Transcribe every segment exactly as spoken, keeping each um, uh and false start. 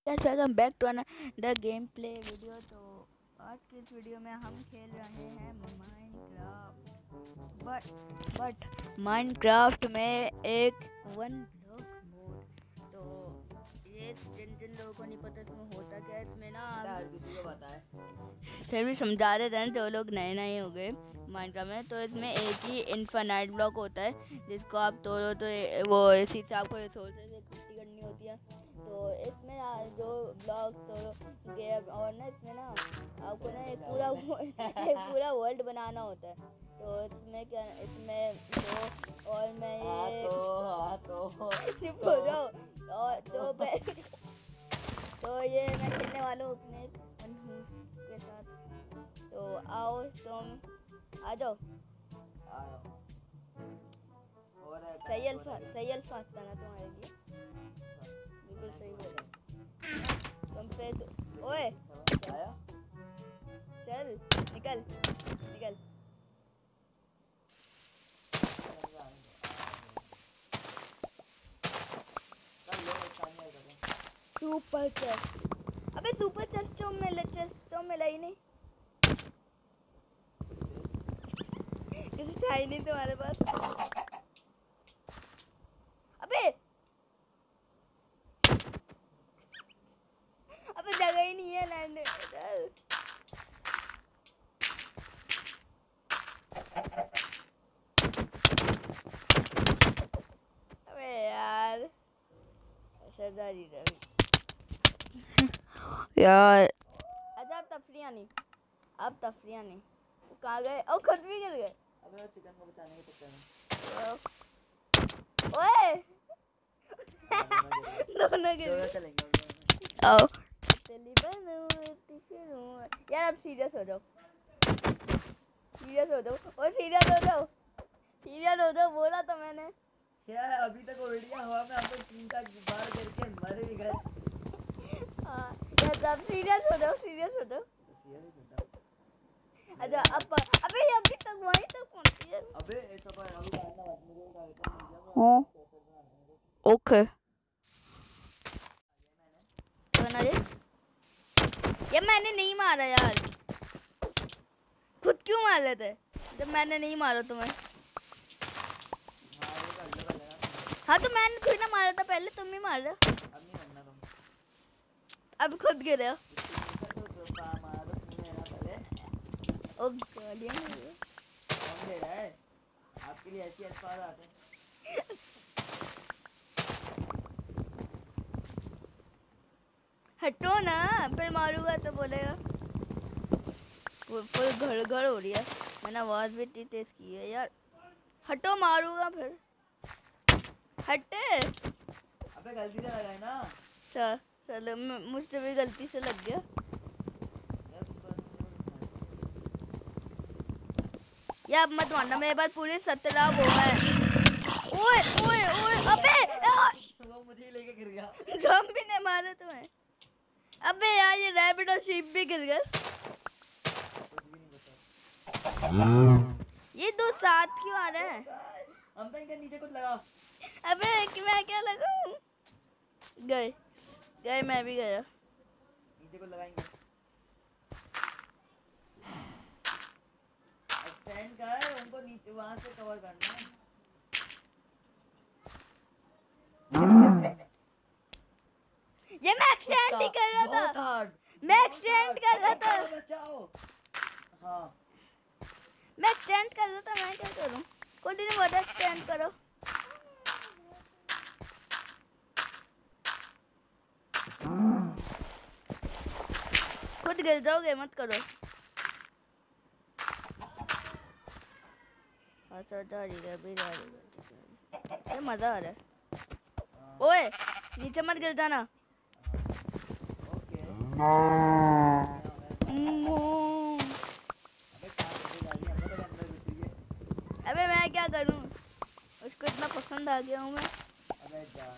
Welcome back to the game play video. तो आज की इस वीडियो में हम खेल रहे हैं माइनक्राफ्ट, बट बट माइनक्राफ्ट में एक वन ब्लॉक मोड। तो ये जिन जिन लोगों को नहीं पता इसमें होता क्या है, इसमें ना हर किसी को पता है, फिर भी समझा देते हैं जो लोग नए नए हो गए माइनक्राफ्ट में। तो इसमें एक ही इन्फिनाइट ब्लॉक होता है जिसको आप तोड़ो तो वो इसी से आपको रिसोर्सेज इकट्ठी करनी होती है। तो इसमें ना जो ब्लॉक तो गेम और ना इसमें ना आपको ना एक पूरा एक पूरा वर्ल्ड बनाना होता है। तो इसमें क्या इसमें तो और मैं ये तो, तो, चुप हो जाओ। और तो तो ये मैं खेलने वाला हूँ अपने मनहूस के साथ। तो आओ तुम आ जाओ। सही अल्फा सही अल्फा आता ना तुम्हारे लिए, बिल्कुल सही बोला तुम पे। ओए चल चल निकल निकल। सुपर चेस्ट, अबे सुपर चेस्ट तो मिला, चेस्ट तो मिला ही नहीं। कुछ था ही नहीं तुम्हारे पास। अबे अबे जगह ही नहीं है लैंड। अबे यार सरदारी रवि यार। अच्छा अब तफरियाँ नहीं, अब तफरियाँ नहीं। वो कहाँ गए? ओ खुद भी गिर गए। अबे वो चिकन को बचाने के चक्कर में। ओए दोनों गिर गए। चलेंगे आओ यार, अब सीरियस हो जाओ, सीरियस हो जाओ और सीरियस हो जाओ, सीरियस हो जाओ बोला तो मैंने। यार अभी तक उड़िया हवा में हम लोग तीन चार बार करके मर भी गए। हाँ यार अब सीरियस हो जाओ, सीरियस हो जाओ। अच्छा अब अबे ये अभी तक वहीं तक पहुंची है। अबे ऐसा पर अभी जानना मत मुझे का हाँ ओके बना दे। ये मैंने नहीं मारा यार, खुद क्यों मार रहे थे जब मैंने नहीं मारा तुम्हें? हाँ तो मैंने थोड़ी ना मारा था पहले, तुम ही मार रहे हो। अब नहीं करना तुम, अब खुद गिरे हो। ओ गालियाँ नहीं है। कौन दे रहा है आपके लिए ऐसी अल्फाज आते हैं? हटो ना, फिर मारूंगा तो बोलेगा। फुल घर घर हो रही है, मैंने आवाज भी इतनी तेज की है यार। हटो मारूंगा फिर, हटे। अबे गलती से लगा है ना। चल चलो मुझसे भी गलती से लग गया या। अब मत मारना, मेरे पास पूरे सत्रह वो है। ओए ओए ओए अबे वो मुझे लेके गिर गया। ज़ॉम्बी ने मारा तुम्हें। अबे यार ये रैबिट और शीप भी गिर गए। ये दो साथ क्यों आ रहे हैं? हम तो इनके नीचे कुछ लगा। अबे कि मैं क्या लगाऊं? गए गए मैं भी गया। नीचे को लगाएंगे। एक्सटेंड कर, उनको नीचे वहां से कवर करना है। ये मैं एक्सटेंड ही कर रहा था, मैं एक्सटेंड कर रहा था। बचाओ। हाँ मैं एक्सटेंड कर रहा था, मैं क्या करूं? खुद ही बोला एक्सटेंड करो। खुद गिर जाओगे, मत करो। अच्छा जा रही है भी जा रही है, ये मजा आ रहा है। ओए नीचे मत गिर जाना। ओके अबे मैं क्या करूं, उसको इतना पसंद आ गया हूं मैं। अबे जा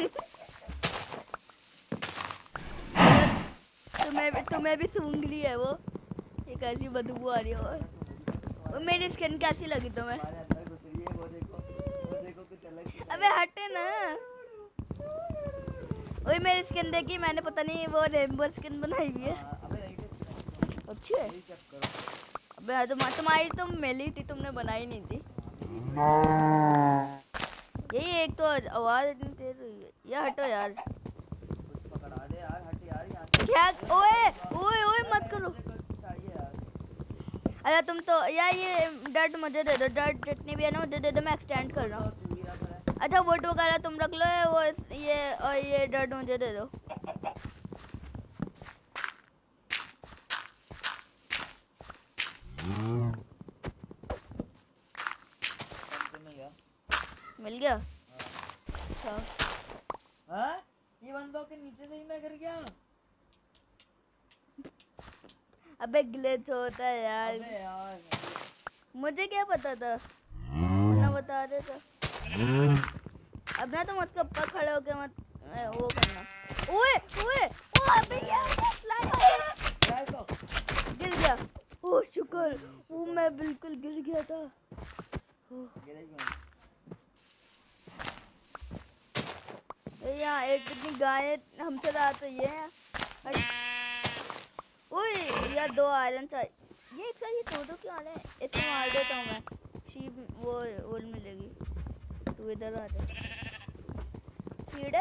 तुम्हें भी तुम्हें भी सूंघ ली है वो, एक ऐसी बदबू आ रही है। और वो मेरी स्किन कैसी लगी तुम्हें? अंदर घुस रही है वो, देखो वो देखो कुछ अलग। अबे हटे ना। ओए मेरी स्किन देखी मैंने, पता नहीं वो रेनबो स्किन बनाई हुई है। हाँ, अबे नहीं देख, अच्छी है। यही चेक करो। अबे हाँ, तुम तुम्हारी तो मिली थी, तुमने बनाई नहीं थी। यही एक तो आवाज इतनी तेज हुई है। यार हटो यार, कुछ पकड़ा दे यार, हट यार यहाँ से। क्या? ये ओए मारूंगा। ओए ओए अरे मत नहीं, करो। मुझे कुछ चाहिए यार। अरे तुम तो यार ये डर्ट मुझे दे दो, डर्ट जितनी भी है ना मुझे दे दो, मैं एक्सटेंड कर रहा हूँ। तो तू ही रख रहा है। अच्छा वोट वगैरह तुम रख लो, वो इस- ये और ये डर्ट मुझे दे दो। पंप में गया। मिल गया। हाँ। अच्छा हाँ? ये वन ब्लॉक के नीचे से ही मैं गिर गया। अबे ग्लिच होता है यार, अबे यार। मुझे क्या पता था, ना बता रहे था। अब ना तुम उसके ऊपर खड़े होके मत ए, वो करना। ओए ओए ओ अबे यार ड्राइव को। गिर गया। ओ शुक्र, ओ मैं बिल्कुल गिर गया था। गिरे क्यों? ए यार एक कितनी गाय हमसे रहा तो ये है। ओए यार दो आयरन चाहिए। ये एक साथ ये तोड़ दो क्यों आ रहे हैं? इतना मार देता हूँ मैं, शीप वो वो मिलेगी। तू इधर आ जा। कीड़े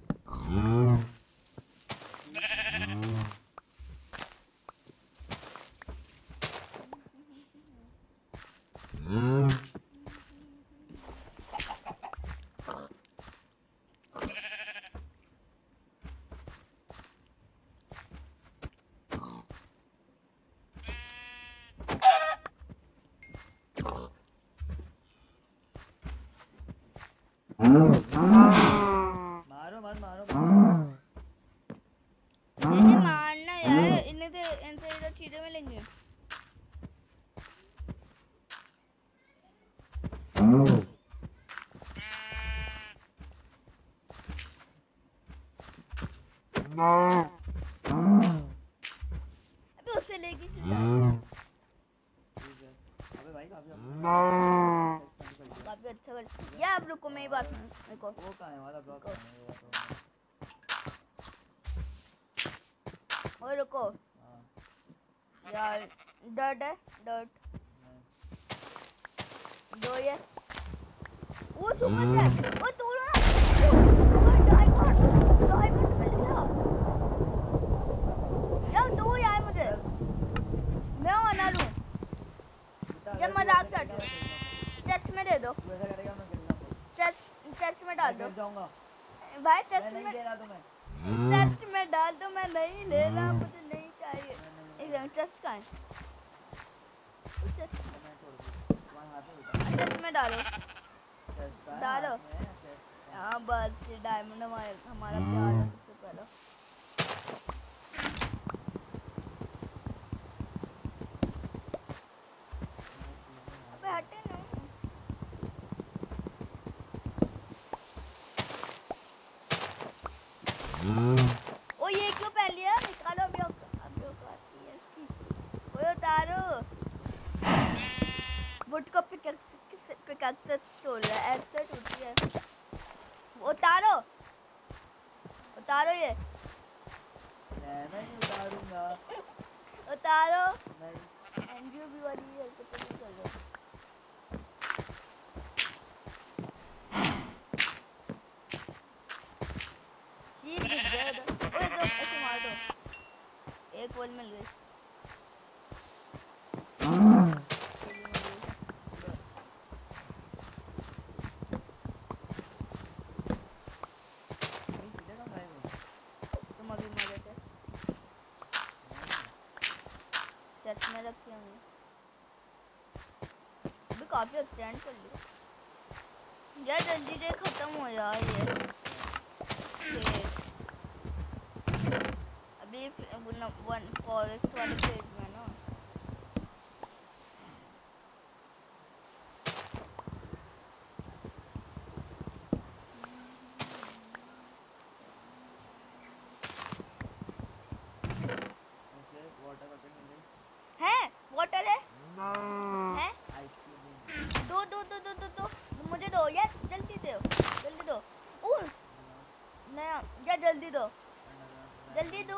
मारो मत मारो मत। इन्हें मारना यार, इन्हें से इनसे इधर चीजें मिलेंगी। अबे उससे लेके चला। ठीक है। अबे भाई काफी काफी अच्छा कर या आप रुको, मेरी बात सुनो मेरे को। वो कहाँ है वाला ब्लॉक? ओए रुको यार, डर्ट है डर्ट दो ये। वो सुपर से वो तोड़ो ना। ओ डायमंड डायमंड मिल गया यार, दो यार मुझे, मैं बना लूं। ये मजाक कर रहे हो, चेस्ट में दे दो। वैसा करेगा मैं गिरना तो। चेस्ट चेस्ट में डाल मैं दो गिर जाऊंगा। भाई, मैं चेस्ट नहीं में दे रहा तुम्हें। चेस्ट में डाल दो। मैं नहीं ले रहा, मुझे नहीं चाहिए। एक चेस्ट कहाँ है? चेस्ट मैं छोड़ दूँ। तुम्हारे हाथ में उठा। चेस्ट में डालो चेस्ट का है, डालो। हाथ में है, चेस्ट का। हाँ बस ये डायमंड हमारा हमारा प्यार है सबसे पहला। अबे हटे ना। ओ ये क्यों पहन लिया? निकालो अभी अभी औकात है इसकी। ओए उतारो। वुड को पिकैक्स पिकैक्स तोड़ रहा है, एक्सेट होती है। उतारो उतारो ये। मैं नहीं उतारूंगा। उतारो। नहीं। एनजीओ भी वाली है तो पता चल रहा है। शीप गिर गया इधर। ओए तो ऐसे मार दो। एक बॉल मिल गई। तुम अभी मरे थे, चर्च में रखी हमने। अभी काफी एक्सटेंड कर लिया यार, जल्दी से खत्म हो यार ये। अभी वन फॉरेस्ट वाले फेज में ना। है वाटर है हैं? दो दो दो दो दो दो मुझे दो यार, जल्दी दो जल्दी दो। ओह नया यार जल्दी दो। जल्दी दो।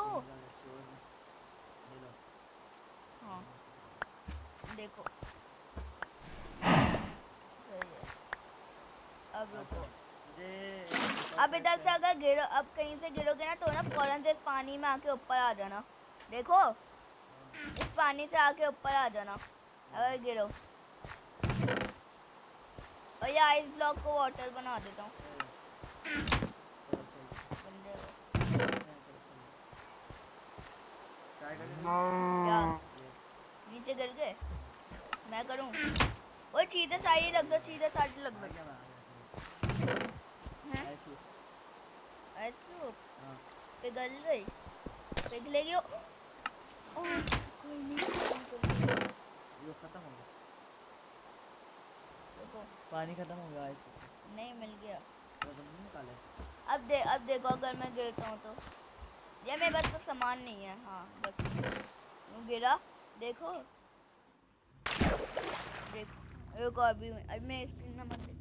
ले लो। हाँ देखो सही है। अब रुको, मुझे अब इधर से अगर गिरो, अब कहीं से गिरोगे ना तो ना फौरन से इस पानी में आके ऊपर आ जाना। देखो इस पानी से आके ऊपर आ जाना अगर गिरो। और ये आइस ब्लॉक को वाटर बना देता हूँ। क्या नीचे गिर गए? मैं करूँ? वो चीजें सारी लग दो, चीजें सारी लग दो। हैं? ऐसे पिघल गई, पिघलेगी। ओ कोई नहीं, ये खत्म हो गया, देखो पानी खत्म हो गया। नहीं मिल गया। तो तुमने निकाले? अब दे अब देखो अगर मैं गिरता हूँ तो ये मेरे पास तो सामान नहीं है। हाँ बस गिरा, देखो देखो रुको, अभी अभी मैं स्क्रीन में मत देख।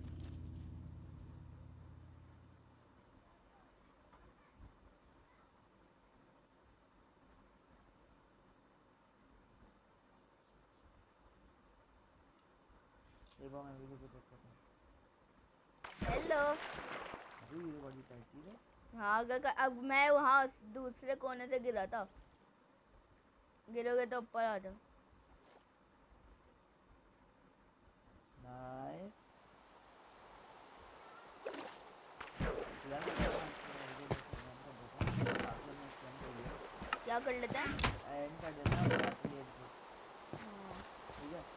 देखो मैं वीडियो को देखता हूँ। हेलो। अभी ये बड़ी टैक्सी है। हाँ अगर अब मैं वहाँ दूसरे कोने से गिरा था, गिरोगे तो ऊपर आ जाओ। नाइस। क्या कर लेते हैं? एंड कर देना ठीक है।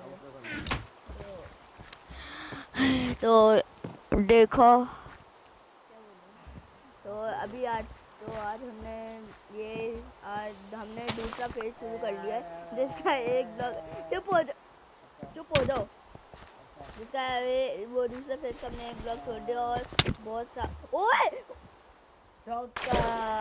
तो देखो तो अभी आज तो आज हमने ये आज हमने दूसरा फेज शुरू कर लिया है जिसका एक ब्लॉक, चुप हो जाओ चुप हो जाओ, जिसका वो दूसरा फेज का हमने एक ब्लॉक छोड़ दिया और बहुत सा ओए चौका।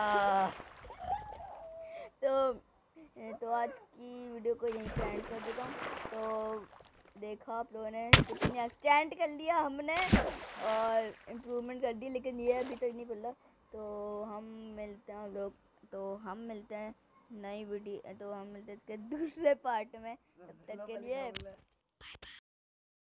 तो तो आज की वीडियो को यहीं पे एंड कर देता हूँ। तो देखा आप लोगों ने कितनी एक्सटेंड कर लिया हमने और इम्प्रूवमेंट कर दी, लेकिन ये अभी तक नहीं मिला। तो हम मिलते हैं लोग, तो हम मिलते हैं नई वीडियो, तो हम मिलते हैं इसके दूसरे पार्ट में। तब तक के लिए